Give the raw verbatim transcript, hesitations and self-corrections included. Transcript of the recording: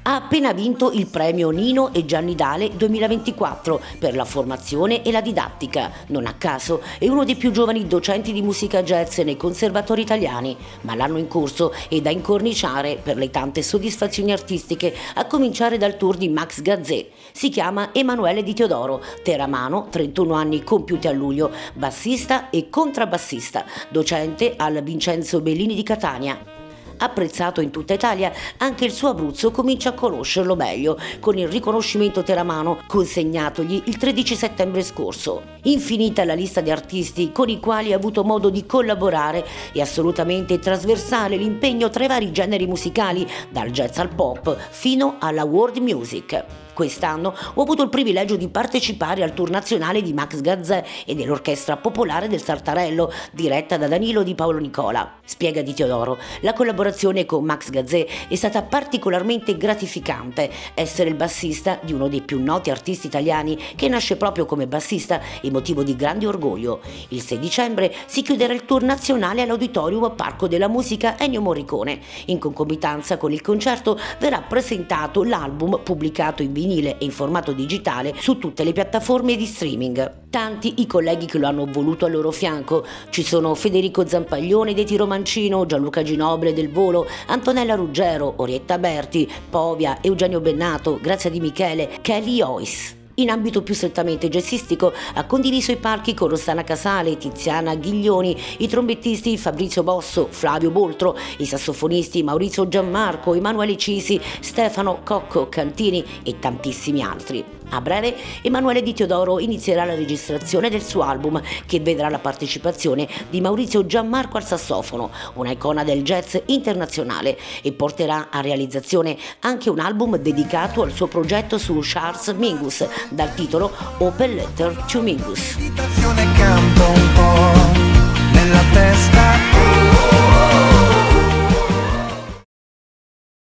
Ha appena vinto il premio Nino e Gianni Dale duemilaventiquattro per la formazione e la didattica. Non a caso è uno dei più giovani docenti di musica jazz nei conservatori italiani, ma l'anno in corso è da incorniciare per le tante soddisfazioni artistiche, a cominciare dal tour di Max Gazzè. Si chiama Emanuele Di Teodoro, teramano, trentuno anni compiuti a luglio, bassista e contrabbassista, docente al Vincenzo Bellini di Catania. Apprezzato in tutta Italia, anche il suo Abruzzo comincia a conoscerlo meglio con il riconoscimento teramano consegnatogli il tredici settembre scorso. Infinita la lista di artisti con i quali ha avuto modo di collaborare e assolutamente trasversale l'impegno tra i vari generi musicali, dal jazz al pop fino alla world music. Quest'anno ho avuto il privilegio di partecipare al tour nazionale di Max Gazzè e dell'Orchestra Popolare del Sartarello, diretta da Danilo Di Paolo Nicola. Spiega Di Teodoro: la collaborazione con Max Gazzè è stata particolarmente gratificante. Essere il bassista di uno dei più noti artisti italiani, che nasce proprio come bassista, è motivo di grande orgoglio. Il sei dicembre si chiuderà il tour nazionale all'Auditorium Parco della Musica Ennio Morricone. In concomitanza con il concerto verrà presentato l'album pubblicato in vinile e in formato digitale su tutte le piattaforme di streaming. Tanti i colleghi che lo hanno voluto al loro fianco. Ci sono Federico Zampaglione dei Tiro Mancino, Gianluca Ginoble del Volo, Antonella Ruggero, Orietta Berti, Povia, Eugenio Bennato, Grazia Di Michele, Kelly Ois. In ambito più strettamente jazzistico ha condiviso i palchi con Rossana Casale, Tiziana Ghiglioni, i trombettisti Fabrizio Bosso, Flavio Boltro, i sassofonisti Maurizio Gianmarco, Emanuele Cisi, Stefano Cocco Cantini e tantissimi altri. A breve Emanuele Di Teodoro inizierà la registrazione del suo album, che vedrà la partecipazione di Maurizio Gianmarco al sassofono, una icona del jazz internazionale, e porterà a realizzazione anche un album dedicato al suo progetto su Charles Mingus, dal titolo Open Letter to Mingus. Campo un po' nella testa.